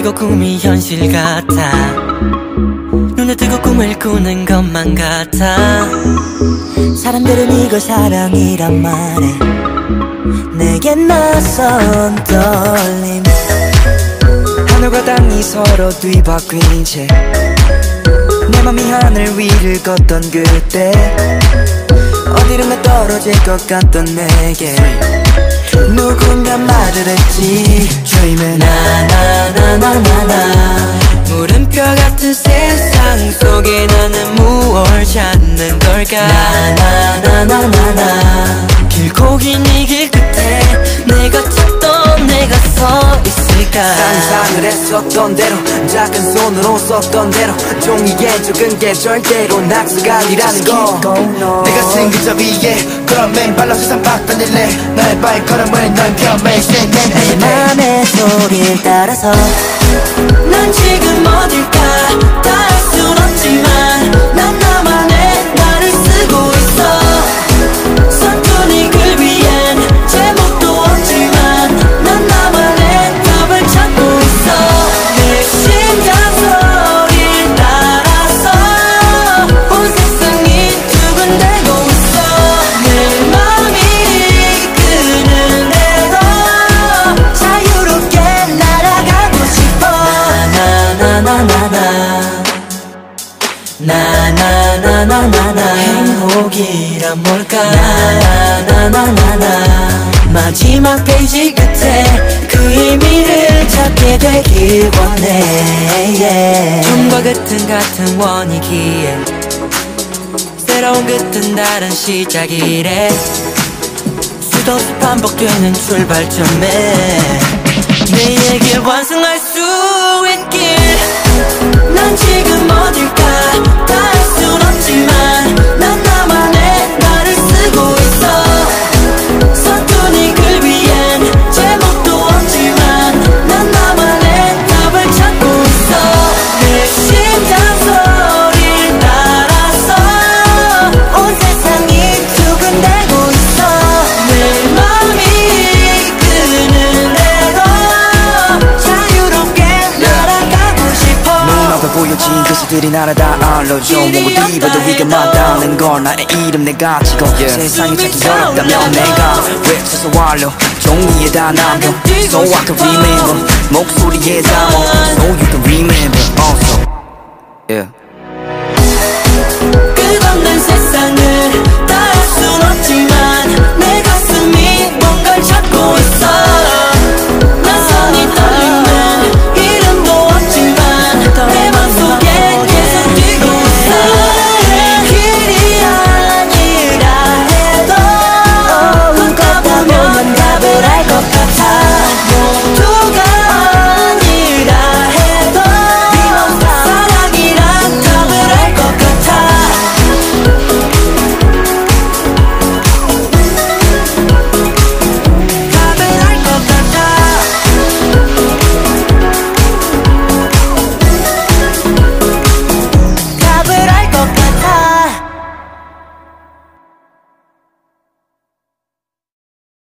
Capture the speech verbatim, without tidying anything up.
이거 꿈이 현실 같아. 눈에 뜨고 꿈을 꾸는 것만 같아. 사람들은 이걸 사랑이란 말해. 내겐 낯선 떨림. 하늘과 땅이 서로 뒤바뀐 채 내 맘이 하늘 위를 걷던 그때 어디론가 떨어질 것 같던 내게 누군가 말을 했지. Dreaming 나나나나나나. 물음표 같은 세상 속에 나는 무얼 찾는 걸까. 나나나나나나. 길고 긴 이 길 끝에 내가 찾던 내가 서 있을까. 상상을 했었던 대로 작은 손으로 썼던 대로 종이에 적은 게 절대로 낙서가 아니라는 거. 내가 쓴 그저 위에 그런 맨발로 세상 바꿔낼래. 나의 발걸음을 널 펴매세 내 맘의 소리를 따라서 난 지금 어딜까 다 알 순 없지만 난 나만의 나를 쓰고 있어. 서툰이 글 위엔 제목도 없지만 난 나만의 답을 찾고 있어. 내 심장 소리를 따라서 온 세상이 두근대고 있어. 내 맘이 이끄는 대로 자유롭게 날아가고 싶어. 나나나나나. 나나나나나나. 행복이란 뭘까. 나나나나나. 마지막 페이지 끝에 그 의미를 찾게 되길 원해. yeah. 처음과 끝은 같은 원이기에 새로운 끝은 다른 시작이래. 수도 없이 반복되는 출발점에 내 얘기를 완성할 수 있길. 난 지금 어딜까 다 알 순 없지만 난 나만의 나를 쓰고 있어. 서툰이 글 위엔 제목도 없지만 난 나만의 답을 찾고 있어. 내 심장 소리를 따라서 온 세상이 두근대고 있어. 내 맘이 이끄는 대로 자유롭게 날아가고 싶어. 눈앞에 보여진 글씨들이 나를 다 알려줘. 뭐가 뒤봐도 위가 맞다는 걸 나의 이름 내가 찍어. 세상이 찾기 어렵다면 내가 외쳐서 완료. 종이에 다 남겨 So I can remember. 목소리에 담아 So you can remember also.